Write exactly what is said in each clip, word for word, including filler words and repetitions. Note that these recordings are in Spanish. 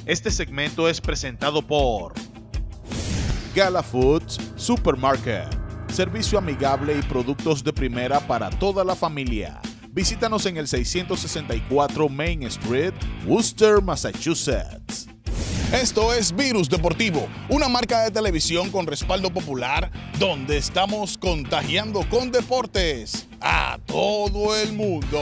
Este segmento es presentado por Gala Foods Supermarket. Servicio amigable y productos de primera para toda la familia. Visítanos en el seiscientos sesenta y cuatro Main Street, Worcester, Massachusetts. Esto es Virus Deportivo, una marca de televisión con respaldo popular donde estamos contagiando con deportes a todo el mundo.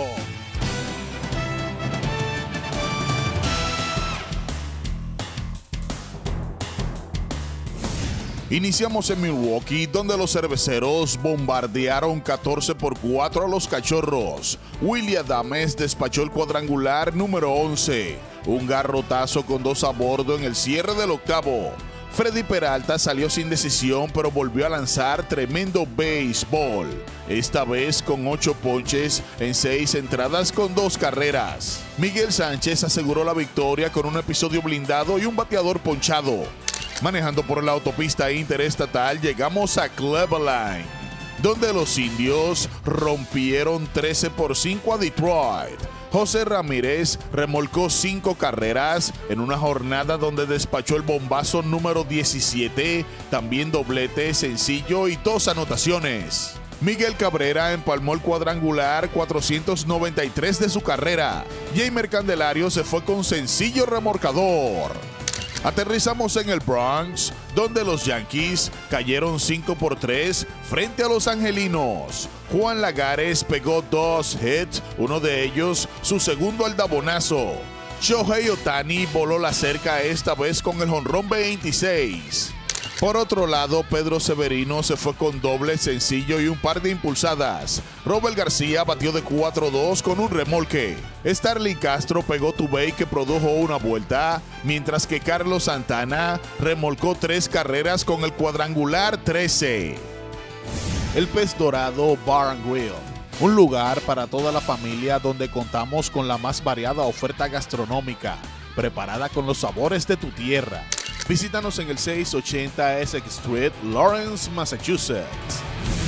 Iniciamos en Milwaukee, donde los cerveceros bombardearon catorce por cuatro a los Cachorros. Willy Adames despachó el cuadrangular número once. Un garrotazo con dos a bordo en el cierre del octavo. Freddy Peralta salió sin decisión, pero volvió a lanzar tremendo béisbol. Esta vez con ocho ponches en seis entradas con dos carreras. Miguel Sánchez aseguró la victoria con un episodio blindado y un bateador ponchado. Manejando por la autopista interestatal, llegamos a Cleveland, donde los indios rompieron trece por cinco a Detroit. José Ramírez remolcó cinco carreras en una jornada donde despachó el bombazo número diecisiete, también doblete, sencillo y dos anotaciones. Miguel Cabrera empalmó el cuadrangular cuatrocientos noventa y tres de su carrera. Jeimer Candelario se fue con sencillo remolcador. Aterrizamos en el Bronx, donde los Yankees cayeron cinco por tres frente a los Angelinos. Juan Lagares pegó dos hits, uno de ellos su segundo aldabonazo. Shohei Ohtani voló la cerca esta vez con el jonrón veintiséis. Por otro lado, Pedro Severino se fue con doble, sencillo y un par de impulsadas. Robert García batió de cuatro dos con un remolque. Starling Castro pegó tubey que produjo una vuelta, mientras que Carlos Santana remolcó tres carreras con el cuadrangular trece. El Pez Dorado Bar and Grill, un lugar para toda la familia donde contamos con la más variada oferta gastronómica, preparada con los sabores de tu tierra. Visítanos en el seiscientos ochenta Essex Street, Lawrence, Massachusetts.